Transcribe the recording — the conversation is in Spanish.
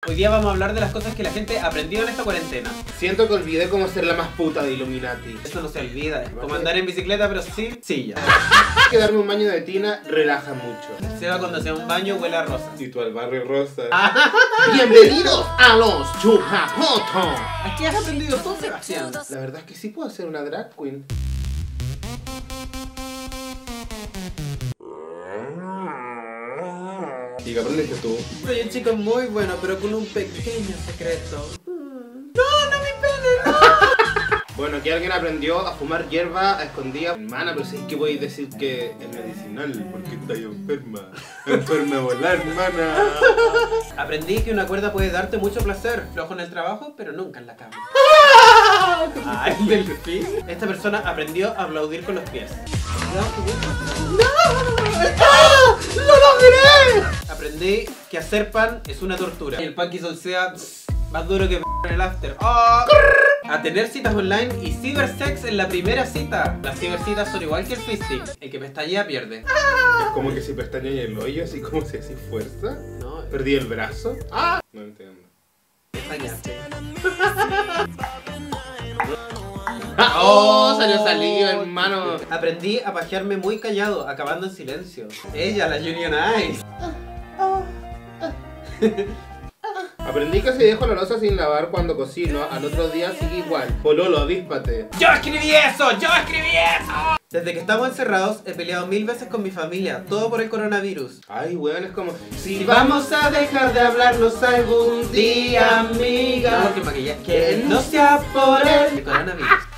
Hoy día vamos a hablar de las cosas que la gente aprendió en esta cuarentena. Siento que olvidé cómo ser la más puta de Illuminati. Eso no se olvida, es como andar en bicicleta pero sin silla. Que darme un baño de tina relaja mucho. Seba cuando se da un baño huele a rosa. Y tú al barrio rosa. Bienvenidos a los Chupapoto. ¿A qué has aprendido tú, Sebastián? La verdad es que sí puedo ser una drag queen. ¿Y qué aprendiste tú? Soy un chico muy bueno, pero con un pequeño secreto. Bueno, aquí alguien aprendió a fumar hierba a escondidas. Hermana, pero sí que voy a decir que es medicinal, porque estoy enferma. Enferma a volar, hermana. Aprendí que una cuerda puede darte mucho placer, flojo en el trabajo, pero nunca en la cama. Ah, el delfín. Esta persona aprendió a aplaudir con los pies. ¡Lo logré! Aprendí que hacer pan es una tortura. Y el pan que hizo el sea más duro que en el after. ¡Oh! A tener citas online y cibersex en la primera cita. Las cibercitas son igual que el fisting. El que pestañea pierde. Es como que si pestañeé el hoyo, así como si así fuerza. No, Perdí el brazo. ¡Ah! No entiendo. pestañaste. ¡Oh! Salió salido, hermano. Aprendí a pajearme muy callado, acabando en silencio. Ella, la Union Eyes. Aprendí que si dejo la loza sin lavar cuando cocino, al otro día sigue igual. Pololo, avíspate. ¡Yo escribí eso! ¡Yo escribí eso! Desde que estamos encerrados he peleado 1000 veces con mi familia, todo por el coronavirus. Ay, weón, es como... Si vamos a dejar de hablarnos algún día, amiga. No, que maquillaje. Que no sea por el coronavirus.